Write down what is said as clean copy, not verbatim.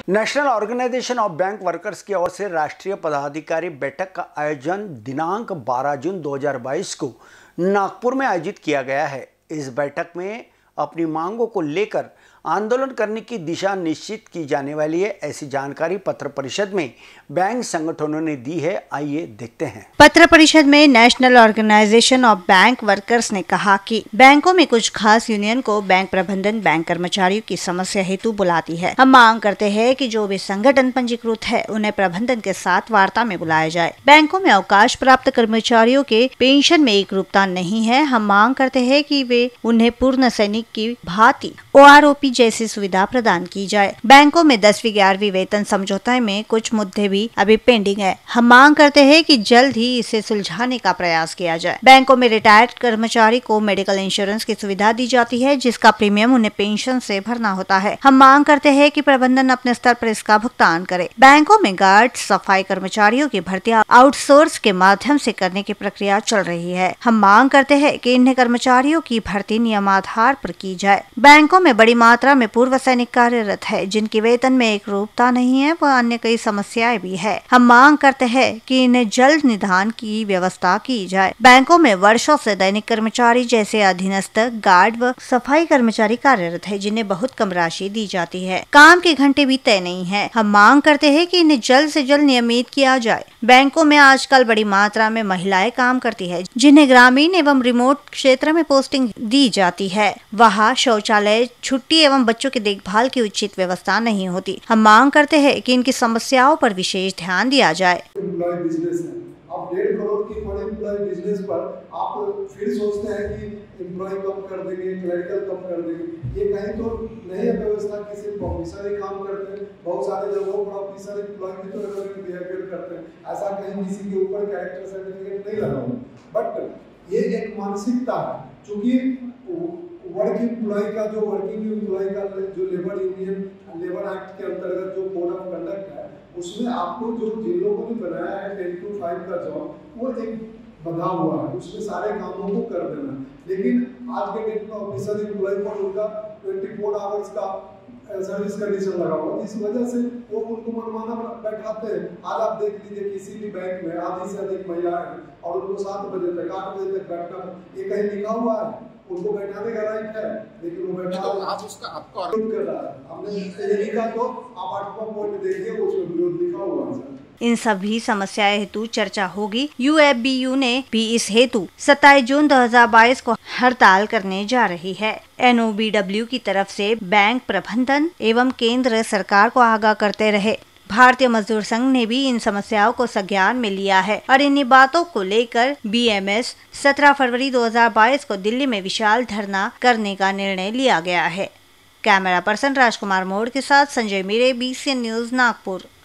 National organisation of bank workers की ओर से राष्ट्रीय पदाधिकारी बैठक का आयोजन दिनांक 12 जून 2022 को नागपुर में आयोजित किया गया है। इस बैठक में अपनी मांगों को लेकर आंदोलन करने की दिशा निश्चित की जाने वाली है। ऐसी जानकारी पत्र परिषद में बैंक संगठनों ने दी है। आइए देखते हैं। पत्र परिषद में national organisation of bank workers ने कहा कि बैंकों में कुछ खास यूनियन को बैंक प्रबंधन बैंक कर्मचारियों की समस्या हेतु बुलाती है। हम मांग करते हैं कि जो भी संगठन पंजीकृत है उन्हें प्रबंधन के साथ वार्ता में बुलाया जाए। बैंकों में अवकाश प्राप्त कर्मचारियों के पेंशन में एक रूपता नहीं है। हम मांग करते हैं कि वे उन्हें पूर्ण सैनिक की भांति OROP जैसी सुविधा प्रदान की जाए। बैंकों में 10वीं 11वीं वेतन समझौते में कुछ मुद्दे भी अभी पेंडिंग है। हम मांग करते हैं कि जल्द ही इसे सुलझाने का प्रयास किया जाए। बैंकों में रिटायर्ड कर्मचारी को मेडिकल इंश्योरेंस की सुविधा दी जाती है, जिसका प्रीमियम उन्हें पेंशन से भरना होता है। हम मांग करते हैं कि प्रबंधन अपने स्तर पर इसका भुगतान करे। बैंकों में गार्ड सफाई कर्मचारियों की भर्ती आउटसोर्स के माध्यम से करने की प्रक्रिया चल रही है। हम मांग करते हैं कि इन्हें कर्मचारियों की भर्ती नियमाधार पर की जाए। बैंकों में बड़ी मात्रा में पूर्व सैनिक कार्यरत है, जिनकी वेतन में एक रूपता नहीं है व अन्य कई समस्याएं भी है। हम मांग करते हैं कि इन्हें जल्द निदान की व्यवस्था की जाए। बैंकों में वर्षों से दैनिक कर्मचारी जैसे अधीनस्थ गार्ड व सफाई कर्मचारी कार्यरत है, जिन्हें बहुत कम राशि दी जाती है। काम के घंटे भी तय नहीं है। हम मांग करते हैं कि इन्हें जल्द से जल्द नियमित किया जाए। बैंकों में आजकल बड़ी मात्रा में महिलाएं काम करती है, जिन्हें ग्रामीण एवं रिमोट क्षेत्र में पोस्टिंग दी जाती है। वहाँ शौचालय, छुट्टी एवं बच्चों की देखभाल की उचित व्यवस्था नहीं होती। हम मांग करते हैं कि इनकी समस्याओं पर विशेष ध्यान दिया जाए। आप 1.5 करोड़ की बड़ी एम्प्लॉय बिजनेस पर आप फिर सोचते हैं कि एम्प्लॉय कम कर देंगे, क्लरिकल कम कर देंगे। ये कहीं तो नहीं है व्यवस्था कि सिर्फ ऑफिसर ही काम करते हैं। बहुत सारे जगहों पर ऑफिसर एम्प्लॉय भी तो अलग बिहेवियर करते हैं। ऐसा कहीं किसी के ऊपर कैरेक्टर सर्टिफिकेट नहीं लगा हुआ, बट ये एक मानसिकता है। क्योंकि वर्क एम्प्लॉय का जो वर्किंग एम्प्लॉय का जो लेबर यूनियन लेबर एक्ट के अंतर्गत जो कोड ऑफ कंडक्ट है, उसमें आपको जो जिन लोगों ने बनाया है 10 to 5 का जॉब, वो एक बंधा हुआ है, उसमें सारे कामों को कर देना। लेकिन आज के डेट में ऑफिसर एम्प्लॉय पर उनका 24 आवर्स का सर्विस कंडीशन लगा हुआ, जिस वजह से वो उनको मनमाना बैठाते हैं। आज आप देख लीजिए किसी भी बैंक में आधी से अधिक महिलाएं हैं और उनको 7 बजे तक 8 बजे तक बैठना, ये कहीं लिखा हुआ है? उनको बैठाने का राइट है, लेकिन वो बैठा तो आप उसका आपको आरोप कर रहा है। हमने ये लिखा तो आप 8वां पॉइंट देखिए, उसमें विरोध लिखा हुआ है। इन सभी समस्याएं हेतु चर्चा होगी। UFBU ने भी इस हेतु 27 जून 2022 को हड़ताल करने जा रही है। NOBW की तरफ से बैंक प्रबंधन एवं केंद्र सरकार को आगाह करते रहे। भारतीय मजदूर संघ ने भी इन समस्याओं को संज्ञान में लिया है और इन्हीं बातों को लेकर BMS 17 फरवरी 2022 को दिल्ली में विशाल धरना करने का निर्णय लिया गया है। कैमरा पर्सन राजकुमार मोड़ के साथ संजय मीरे, BCN न्यूज, नागपुर।